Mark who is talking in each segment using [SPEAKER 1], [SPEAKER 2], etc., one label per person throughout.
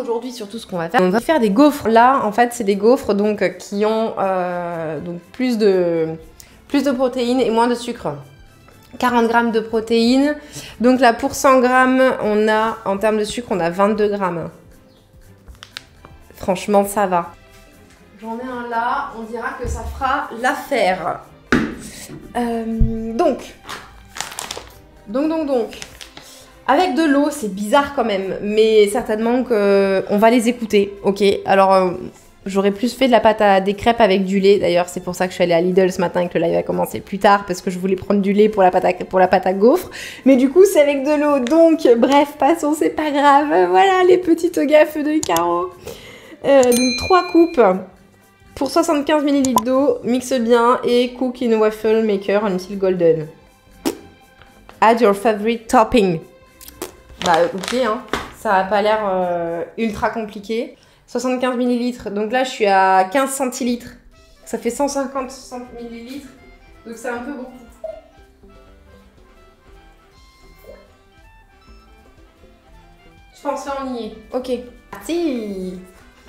[SPEAKER 1] aujourd'hui, surtout ce qu'on va faire, on va faire des gaufres. Là, en fait, c'est des gaufres donc, qui ont donc, plus de protéines et moins de sucre. 40 grammes de protéines. Donc là, pour 100 grammes, on a, en termes de sucre, on a 22 grammes. Franchement, ça va. J'en ai un là, on dira que ça fera l'affaire. Donc. Avec de l'eau, c'est bizarre quand même, mais certainement qu'on va les écouter. Ok, alors j'aurais plus fait de la pâte à des crêpes avec du lait. D'ailleurs, c'est pour ça que je suis allée à Lidl ce matin et que le live a commencé plus tard, parce que je voulais prendre du lait pour la pâte à gaufres. Mais du coup, c'est avec de l'eau. Donc, bref, passons, c'est pas grave. Voilà les petites gaffes de Caro. Donc, 3 coupes pour 75 ml d'eau. Mixe bien et cook in waffle maker until golden. Add your favorite topping. Bah ok, hein. Ça n'a pas l'air ultra compliqué. 75 ml, donc là je suis à 15 centilitres. Ça fait 150 ml, donc c'est un peu beaucoup. Je pense qu'on y est. Ok. Parti.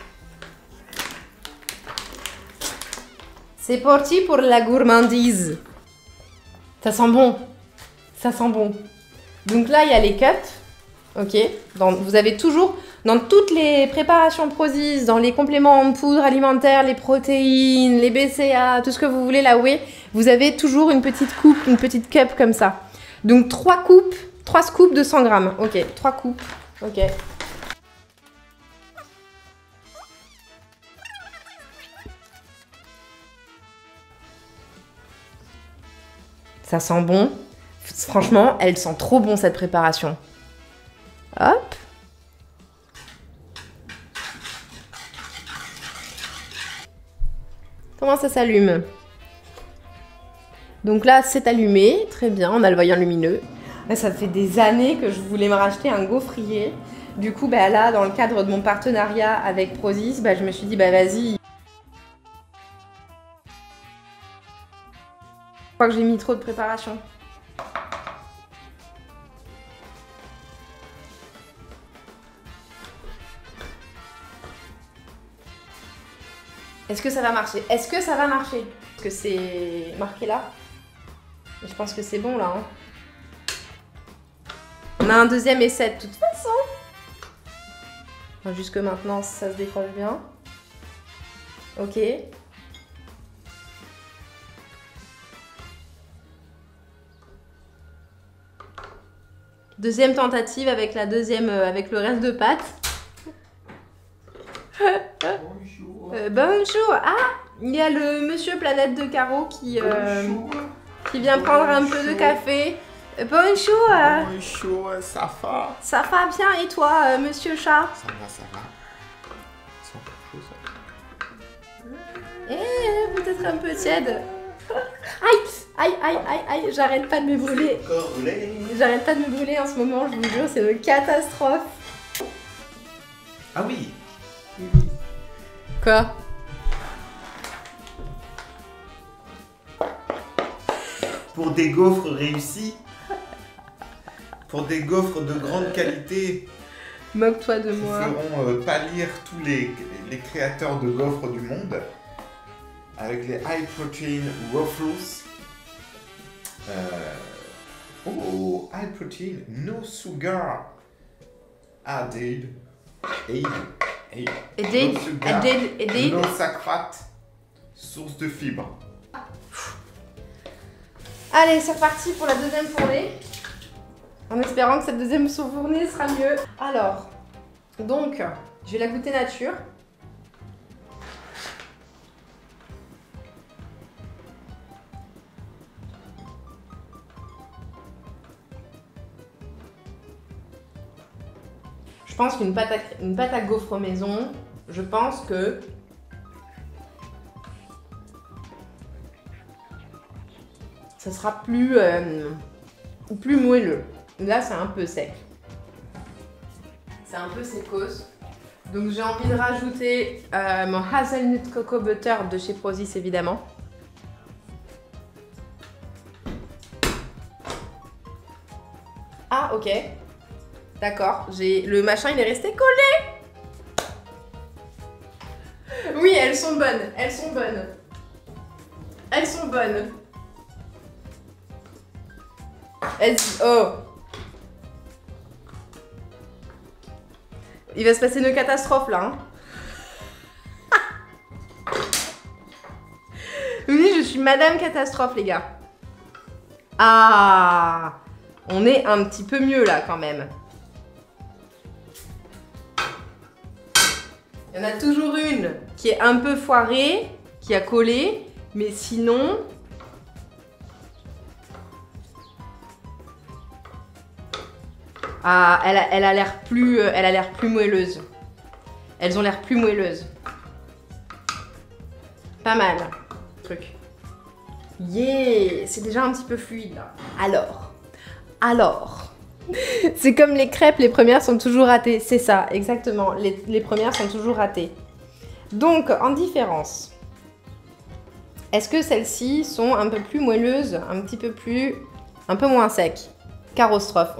[SPEAKER 1] C'est parti pour la gourmandise. Ça sent bon. Ça sent bon. Donc là, il y a les cups. Ok. Vous avez toujours, dans toutes les préparations Prozis, dans les compléments en poudre alimentaire, les protéines, les BCA, tout ce que vous voulez là, oui, vous avez toujours une petite coupe, une petite cup comme ça. Donc 3 scoops de 100 grammes. Ok. 3 coupes. Ok. Ça sent bon. Franchement, elle sent trop bon cette préparation. Hop. Comment ça s'allume? Donc là, c'est allumé. Très bien, on a le voyant lumineux. Là, ça fait des années que je voulais me racheter un gaufrier. Du coup, bah, là, dans le cadre de mon partenariat avec Prozis, bah, je me suis dit, bah vas-y. Je crois que j'ai mis trop de préparation. Est-ce que ça va marcher? Est-ce que ça va marcher? Est-ce que c'est marqué là? Je pense que c'est bon là. Hein. On a un deuxième essai de toute façon. Enfin, jusque maintenant, ça se décroche bien. Ok. Deuxième tentative avec la deuxième, avec le reste de pâte.
[SPEAKER 2] Bonjour.
[SPEAKER 1] Bonjour. Ah, il y a le monsieur Planète de Caro qui vient prendre un peu de café. Bonjour.
[SPEAKER 2] Bonjour, ça va?
[SPEAKER 1] Ça va bien et toi, monsieur chat?
[SPEAKER 2] Ça va, ça va. C'est encore chaud ça.
[SPEAKER 1] Peut-être un peu tiède. Aïe, aïe, aïe, aïe, aïe, j'arrête pas de me brûler. J'arrête pas de me brûler en ce moment, je vous jure, c'est une catastrophe.
[SPEAKER 2] Ah oui.
[SPEAKER 1] Quoi?
[SPEAKER 2] Pour des gaufres réussis, pour des gaufres de grande qualité,
[SPEAKER 1] Moque-toi de
[SPEAKER 2] qui
[SPEAKER 1] moi.
[SPEAKER 2] feront pâlir tous les créateurs de gaufres du monde, avec les high protein waffles. High protein, no sugar added.
[SPEAKER 1] Added,
[SPEAKER 2] No sugar,
[SPEAKER 1] added.
[SPEAKER 2] no sacrate, source de fibres.
[SPEAKER 1] Allez, c'est reparti pour la deuxième fournée. En espérant que cette deuxième fournée sera mieux. Alors, donc, je vais la goûter nature. Je pense qu'une pâte à gaufres maison, je pense que ça sera plus moelleux. Là, c'est un peu sec. C'est un peu sécos. Donc, j'ai envie de rajouter mon hazelnut cocoa butter de chez Prozis, évidemment. Ah, ok. D'accord. Le machin, il est resté collé. elles sont bonnes. Elles sont bonnes. Elles sont bonnes. Oh. Il va se passer une catastrophe là. Hein. Oui, je suis Madame Catastrophe, les gars. Ah, on est un petit peu mieux là quand même. Il y en a toujours une qui est un peu foirée, qui a collé, mais sinon... Ah, elle a l'air plus moelleuse. Elles ont l'air plus moelleuses. Pas mal, truc. Yeah, c'est déjà un petit peu fluide là. Alors, c'est comme les crêpes, les premières sont toujours ratées. C'est ça, exactement. Les premières sont toujours ratées. Donc, en différence, est-ce que celles-ci sont un peu plus moelleuses, un peu moins secs? Carostrophe.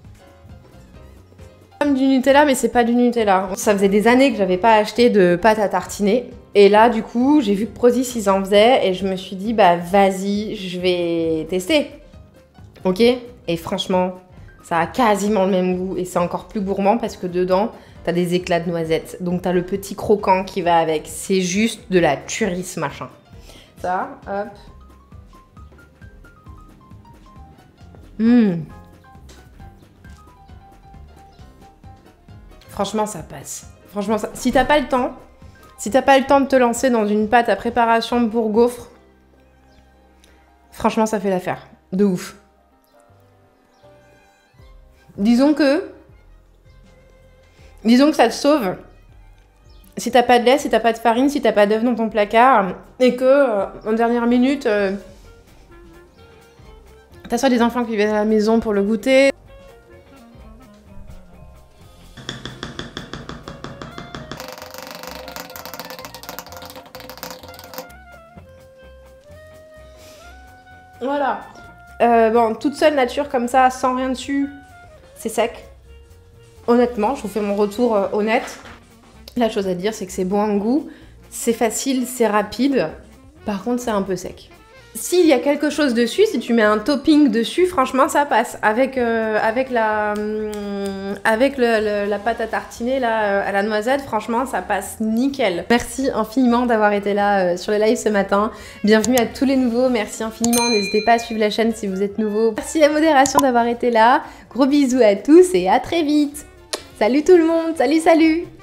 [SPEAKER 1] Comme du Nutella, mais c'est pas du Nutella. Ça faisait des années que j'avais pas acheté de pâte à tartiner. Et là, du coup, j'ai vu que Prozis, ils en faisaient. Et je me suis dit, bah vas-y, je vais tester. Ok? Et franchement, ça a quasiment le même goût. Et c'est encore plus gourmand parce que dedans, t'as des éclats de noisettes. Donc t'as le petit croquant qui va avec. C'est juste de la tuerie, ce machin. Ça, hop. Franchement, ça passe. Franchement, si t'as pas le temps de te lancer dans une pâte à préparation pour gaufres, franchement, ça fait l'affaire. De ouf. Disons que ça te sauve. Si t'as pas de lait, si t'as pas de farine, si t'as pas d'œufs dans ton placard, et que, en dernière minute, t'as soit des enfants qui viennent à la maison pour le goûter. Voilà. Bon, toute seule nature comme ça, sans rien dessus, c'est sec. Honnêtement, je vous fais mon retour honnête. La chose à dire, c'est que c'est bon en goût, c'est facile, c'est rapide. Par contre, c'est un peu sec. S'il y a quelque chose dessus, si tu mets un topping dessus, franchement, ça passe. Avec la pâte à tartiner là, à la noisette, franchement, ça passe nickel. Merci infiniment d'avoir été là sur le live ce matin. Bienvenue à tous les nouveaux, merci infiniment. N'hésitez pas à suivre la chaîne si vous êtes nouveau. Merci la modération d'avoir été là. Gros bisous à tous et à très vite. Salut tout le monde, salut, salut!